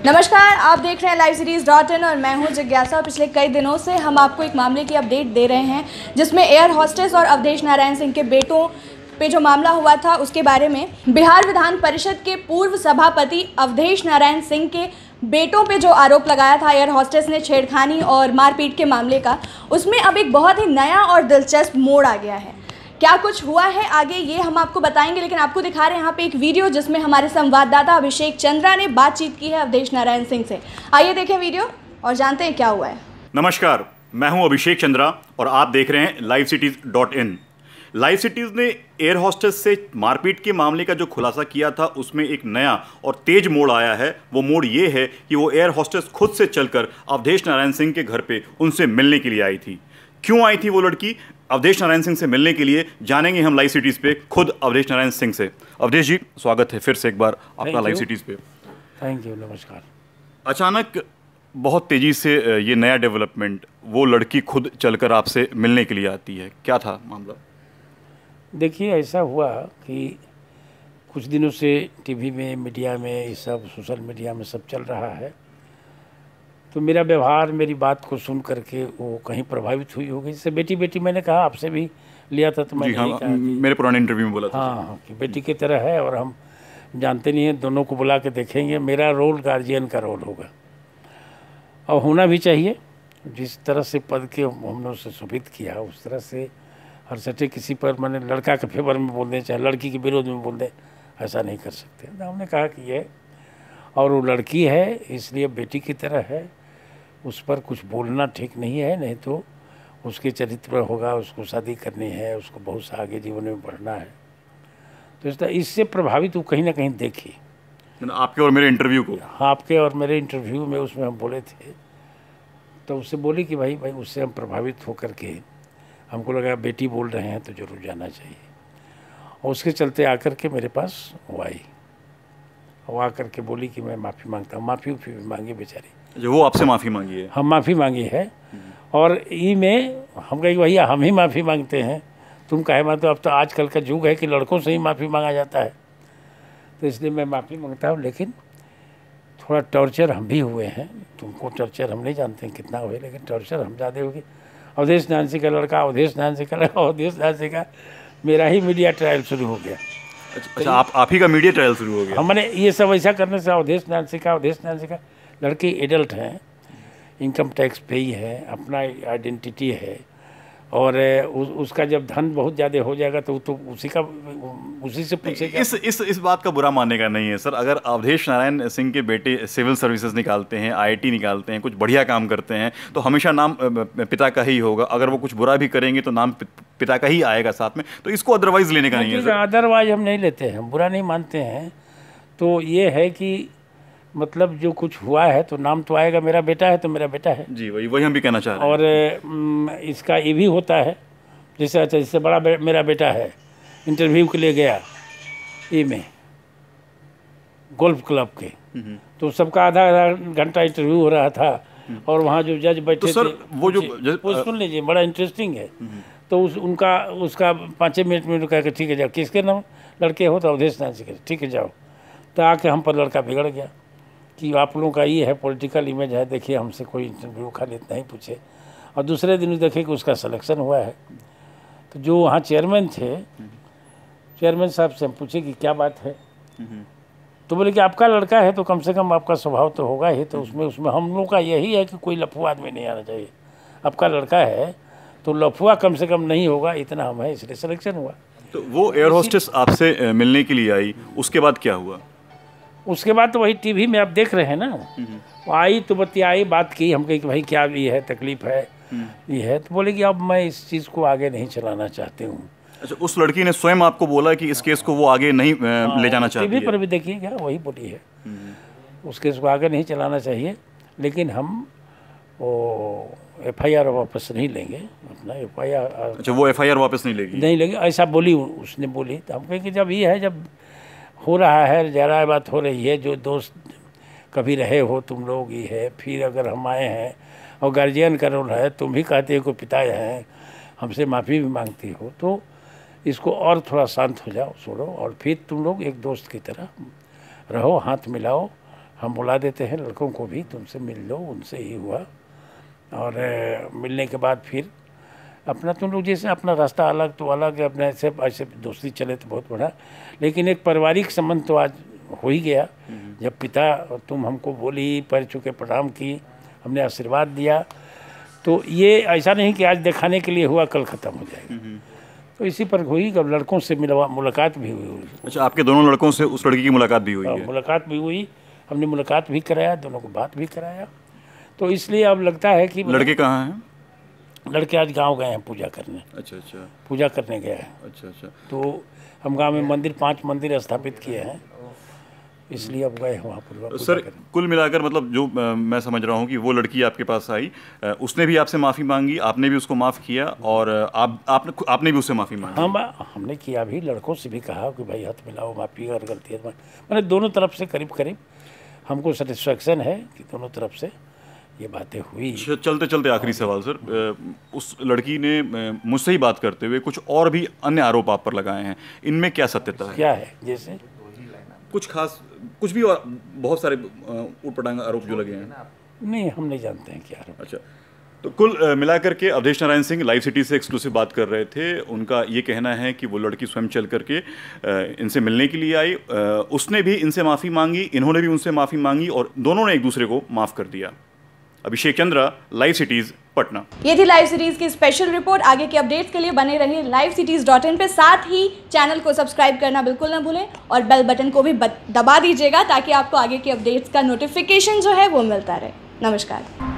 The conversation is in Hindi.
नमस्कार, आप देख रहे हैं liveseries.in और मैं हूं जिज्ञासा। पिछले कई दिनों से हम आपको एक मामले की अपडेट दे रहे हैं जिसमें एयर होस्टेस और अवधेश नारायण सिंह के बेटों पे जो मामला हुआ था उसके बारे में। बिहार विधान परिषद के पूर्व सभापति अवधेश नारायण सिंह के बेटों पे जो आरोप लगाया था एयर होस्टेस ने छेड़खानी और मारपीट के मामले का, उसमें अब एक बहुत ही नया और दिलचस्प मोड़ आ गया है। क्या कुछ हुआ है आगे ये हम आपको बताएंगे, लेकिन आपको दिखा रहे हैं यहाँ पे एक वीडियो जिसमें हमारे संवाददाता अभिषेक चंद्रा ने बातचीत की है अवधेश नारायण सिंह से। आइए देखें वीडियो और जानते हैं क्या हुआ है। नमस्कार, मैं हूं अभिषेक चंद्रा और आप देख रहे हैं livecities.in। लाइव सिटीज ने एयर होस्टेस से मारपीट के मामले का जो खुलासा किया था उसमें एक नया और तेज मोड़ आया है। वो मोड़ ये है कि वो एयर होस्टेस खुद से चलकर अवधेश नारायण सिंह के घर पे उनसे मिलने के लिए आई थी। क्यों आई थी वो लड़की अवधेश नारायण सिंह से मिलने के लिए, जानेंगे हम लाइव सिटीज पे खुद अवधेश नारायण सिंह से। अवधेश जी, स्वागत है फिर से एक बार आपका लाइव सिटीज पे। थैंक यू, नमस्कार। अचानक बहुत तेजी से ये नया डेवलपमेंट, वो लड़की खुद चलकर आपसे मिलने के लिए आती है, क्या था मामला? देखिए, ऐसा हुआ कि कुछ दिनों से टीवी में, मीडिया में, ये सब सोशल मीडिया में सब चल रहा है, तो मेरा व्यवहार, मेरी बात को सुन करके वो कहीं प्रभावित हुई होगी। जैसे बेटी मैंने कहा, आपसे भी लिया था तो मैंने हाँ, कहा मेरे पुराने इंटरव्यू में बोला था। हाँ, कि बेटी की तरह है और हम जानते नहीं हैं, दोनों को बुला के देखेंगे। मेरा रोल गार्जियन का रोल होगा और होना भी चाहिए। जिस तरह से पद के हमने उसे सुभित किया, उस तरह से हर सटे किसी पर मैंने लड़का के फेवर में बोल दें, चाहे लड़की के विरोध में बोल दें, ऐसा नहीं कर सकते। तो हमने कहा कि ये, और वो लड़की है इसलिए बेटी की तरह है, उस पर कुछ बोलना ठीक नहीं है, नहीं तो उसके चरित्र पर होगा, उसको शादी करनी है, उसको बहुत सा आगे जीवन में बढ़ना है। तो इस तरह इससे प्रभावित वो कहीं ना कहीं देखी आपके और मेरे इंटरव्यू को। हाँ, आपके और मेरे इंटरव्यू में उसमें हम बोले थे, तो उससे बोली कि भाई उससे हम प्रभावित होकर के हमको लगा बेटी बोल रहे हैं तो जरूर जाना चाहिए। और उसके चलते आकर के मेरे पास वो आई और आकर के बोली कि मैं माफ़ी मांगता हूँ। माफ़ी भी मांगी बेचारी, जो वो आपसे माफ़ी मांगी है? हम माफ़ी मांगी है। और ई में हम कहे भैया हम ही माफ़ी मांगते हैं, तुम कहे मतलब अब तो आजकल का युग है कि लड़कों से ही माफ़ी मांगा जाता है, तो इसलिए मैं माफ़ी मांगता हूँ। लेकिन थोड़ा टॉर्चर हम भी हुए हैं, तुमको टॉर्चर हम नहीं जानते हैं कितना हुए, लेकिन टॉर्चर हम ज़्यादा होगी। अवधेश नारायण सिंह का लड़का, अवधेश नारायण सिंह का लड़का, अवधेश नारायण सिंह का, मेरा ही मीडिया ट्रायल शुरू हो गया। अच्छा, आप ही का मीडिया ट्रायल शुरू हो गया? हमने ये सब ऐसा करने से अवधेश नारायण सिंह का लड़के एडल्ट हैं, इनकम टैक्स पे ही है, अपना आइडेंटिटी है, और उसका जब धन बहुत ज़्यादा हो जाएगा तो उसी से पूछेगा। इस बात का बुरा मानने का नहीं है सर। अगर अवधेश नारायण सिंह के बेटे सिविल सर्विसेज निकालते हैं, IIT निकालते हैं, कुछ बढ़िया काम करते हैं, तो हमेशा नाम पिता का ही होगा। अगर वो कुछ बुरा भी करेंगे तो नाम पिता का ही आएगा साथ में, तो इसको अदरवाइज लेने का नहीं है। अदरवाइज हम नहीं लेते हैं, हम बुरा नहीं मानते हैं। तो ये है कि मतलब जो कुछ हुआ है तो नाम तो आएगा, मेरा बेटा है तो मेरा बेटा है जी। वही हम भी कहना चाह रहे हैं। और इसका ये भी होता है, जैसे बड़ा मेरा बेटा है, इंटरव्यू के लिए गया ये में गोल्फ क्लब के, तो सबका आधा घंटा इंटरव्यू हो रहा था और वहाँ जो जज बैठे तो सर, थे, वो सुन लीजिए, बड़ा इंटरेस्टिंग है। तो उसका 5 मिनट कह के ठीक है जाओ, किसके नाम लड़के हो, तो अवधेश नारायण सिंह, ठीक है जाओ। तो आके हम पर लड़का बिगड़ गया कि आप लोगों का ये है, पॉलिटिकल इमेज है, देखिए हमसे कोई इंटरव्यू खाली नहीं पूछे। और दूसरे दिन देखे कि उसका सिलेक्शन हुआ है। तो जो वहाँ चेयरमैन थे, चेयरमैन साहब से हम पूछे कि क्या बात है, तो बोले कि आपका लड़का है तो कम से कम आपका स्वभाव तो होगा ही, तो उसमें हम लोग का यही है कि कोई लफुआ आदमी नहीं आना चाहिए। आपका लड़का है तो लफुआ कम से कम नहीं होगा, इतना हम है, इसलिए सिलेक्शन हुआ। तो वो एयर होस्टेस आपसे मिलने के लिए आई, उसके बाद क्या हुआ? उसके बाद तो वही टीवी में आप देख रहे हैं ना, वो आई तो बतियाई, बात की, हम कहे कि भाई क्या ये है, तकलीफ है, ये है, तो बोले कि अब मैं इस चीज़ को आगे नहीं चलाना चाहती हूँ। अच्छा, उस लड़की ने स्वयं आपको बोला कि इस केस को वो आगे नहीं ले जाना चाहती है? टीवी पर भी देखिएगा, वही बोली है, उस केस को आगे नहीं चलाना चाहिए, लेकिन हम वो FIR वापस नहीं लेंगे, अपना FIR। अच्छा, वो FIR वापस नहीं लेगी? ऐसा बोली, उसने बोली। तो हम कहें कि जब ये है, जब हो रहा है, जरा बात हो रही है, जो दोस्त कभी रहे हो तुम लोग, ये है, फिर अगर हम आए हैं और गार्जियन का रोल है, तुम भी कहते हो कि पिता हैं, हमसे माफ़ी भी मांगती हो, तो इसको और थोड़ा शांत हो जाओ, छोड़ो, और फिर तुम लोग एक दोस्त की तरह रहो, हाथ मिलाओ, हम बुला देते हैं लड़कों को भी, तुमसे मिल लो, उनसे ही हुआ। और मिलने के बाद फिर अपना तुम लोग जैसे अपना रास्ता अलग तो अलग, अपने ऐसे दोस्ती चले तो बहुत बड़ा, लेकिन एक पारिवारिक संबंध तो आज हो ही गया। जब पिता तुम हमको बोली, पैर छू के प्रणाम की, हमने आशीर्वाद दिया, तो ये ऐसा नहीं कि आज दिखाने के लिए हुआ कल ख़त्म हो जाएगा। तो इसी पर हुई, जब लड़कों से मुलाकात भी हुई। अच्छा, आपके दोनों लड़कों से उस लड़की की मुलाकात भी हुई है? मुलाकात भी हुई, हमने मुलाकात भी कराया, दोनों को बात भी कराया। तो इसलिए अब लगता है कि लड़के कहाँ हैं? लड़के आज गांव गए हैं पूजा करने। अच्छा अच्छा, पूजा करने गए हैं। अच्छा अच्छा। तो हम गांव में मंदिर 5 मंदिर स्थापित किए हैं, इसलिए अब गए वहाँ पर। सर, कुल मिलाकर मतलब जो मैं समझ रहा हूँ कि वो लड़की आपके पास आई, उसने भी आपसे माफ़ी मांगी, आपने भी उसको माफ़ किया, और आपने भी उससे माफ़ी मांगी। हमने किया भी, लड़कों से भी कहा कि भाई हाथ मिलाओ, माफ़ी अगर गलती है। मैंने दोनों तरफ से करीब करीब हमको सेटिस्फेक्शन है कि दोनों तरफ से ये बातें हुई। चलते चलते आखिरी सवाल सर, उस लड़की ने मुझसे ही बात करते हुए कुछ और भी अन्य आरोप आप पर लगाए हैं, इनमें क्या सत्यता है? क्या है? जैसे कुछ खास, कुछ भी, और बहुत सारे ऊटपटांग आरोप जो लगे हैं। नहीं, हम नहीं जानते हैं क्या आरोप। अच्छा, तो कुल मिलाकर के अवधेश नारायण सिंह लाइव सिटी से एक्सक्लूसिव बात कर रहे थे। उनका ये कहना है कि वो लड़की स्वयं चल करके इनसे मिलने के लिए आई, उसने भी इनसे माफ़ी मांगी, इन्होंने भी उनसे माफ़ी मांगी, और दोनों ने एक दूसरे को माफ़ कर दिया। Abhishek Chandra, Live Cities, Patna. ये थी लाइव सिटीज़ की स्पेशल रिपोर्ट। आगे के अपडेट्स के लिए बने रहिए livecities.in पे, साथ ही चैनल को सब्सक्राइब करना बिल्कुल ना भूलें और बेल बटन को भी दबा दीजिएगा ताकि आपको आगे के अपडेट्स का नोटिफिकेशन जो है वो मिलता रहे। नमस्कार।